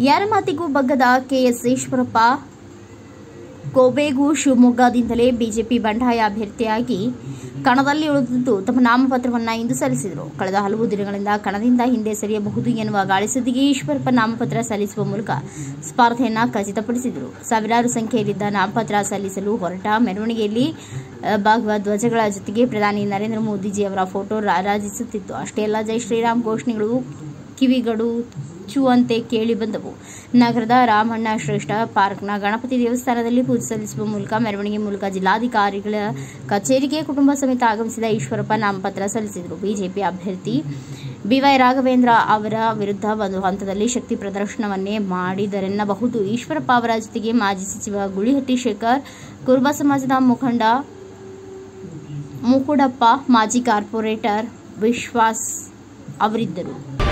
ಯಾರ ಮಾತಿಗೂ ಬಗ್ಗದ ಕೆಎಸ್ ಈಶ್ವರಪ್ಪ ಕೋಬೇಗು ಶಿವಮೊಗ್ಗದಿಂದಲೇ ಬಿಜೆಪಿ ಬಂಡಾಯ ಅಭ್ಯರ್ಥಿಯಾಗಿ ಕಣದಲ್ಲಿ ಉಳಿದಿದ್ದು ತಮ್ಮ ನಾಮಪತ್ರವನ್ನು ಇಂದು ಸಲ್ಲಿಸಿದರು. ಕಳೆದ ಹಲವು ದಿನಗಳಿಂದ ಕಣದಿಂದ ಹಿಂದೆ ಸರಿಯಬಹುದು ಎನ್ನುವ ಗಾಳಿ ಸುದ್ದಿಗೆ ಈಶ್ವರಪ್ಪ ನಾಮಪತ್ರ ಸಲ್ಲಿಸುವ ಮೂಲಕ ಸ್ಪರ್ಧೆಯನ್ನು ಖಚಿತಪಡಿಸಿದರು. ಸಾವಿರಾರು ಸಂಖ್ಯೆಯಲ್ಲಿದ್ದ ನಾಮಪತ್ರ ಸಲ್ಲಿಸಲು ಹೊರಟ ಮೆರವಣಿಗೆಯಲ್ಲಿ ಭಾಗವ ಧ್ವಜಗಳ ಜೊತೆಗೆ ಪ್ರಧಾನಿ ನರೇಂದ್ರ ಮೋದಿಜಿ ಅವರ ಫೋಟೋ ರಾರಾಜಿಸುತ್ತಿತ್ತು. ಅಷ್ಟೇ ಅಲ್ಲ, ಜೈ ಶ್ರೀರಾಮ್ ಘೋಷಣೆಗಳು ಕಿವಿಗಡು ಚುವಂತೆ ಕೇಳಿ ಬಂದವು. ನಗರದ ರಾಮಣ್ಣ ಶ್ರೇಷ್ಠ ಪಾರ್ಕ್ನ ಗಣಪತಿ ದೇವಸ್ಥಾನದಲ್ಲಿ ಪೂಜೆ ಸಲ್ಲಿಸುವ ಮೂಲಕ ಮೆರವಣಿಗೆ ಮೂಲಕ ಜಿಲ್ಲಾಧಿಕಾರಿಗಳ ಕಚೇರಿಗೆ ಕುಟುಂಬ ಸಮೇತ ಆಗಮಿಸಿದ ಈಶ್ವರಪ್ಪ ನಾಮಪತ್ರ ಸಲ್ಲಿಸಿದರು. ಬಿಜೆಪಿ ಅಭ್ಯರ್ಥಿ ಬಿವೈ ರಾಘವೇಂದ್ರ ಅವರ ವಿರುದ್ಧ ಒಂದು ಹಂತದಲ್ಲಿ ಶಕ್ತಿ ಪ್ರದರ್ಶನವನ್ನೇ ಮಾಡಿದರೆನ್ನಬಹುದು. ಈಶ್ವರಪ್ಪ ಅವರ ಜೊತೆಗೆ ಮಾಜಿ ಸಚಿವ ಗುಳಿಹಟ್ಟಿ ಶೇಖರ್, ಕುರುಬ ಸಮಾಜದ ಮುಖಂಡ ಮುಕುಡಪ್ಪ, ಮಾಜಿ ಕಾರ್ಪೊರೇಟರ್ ವಿಶ್ವಾಸ್ ಅವರಿದ್ದರು.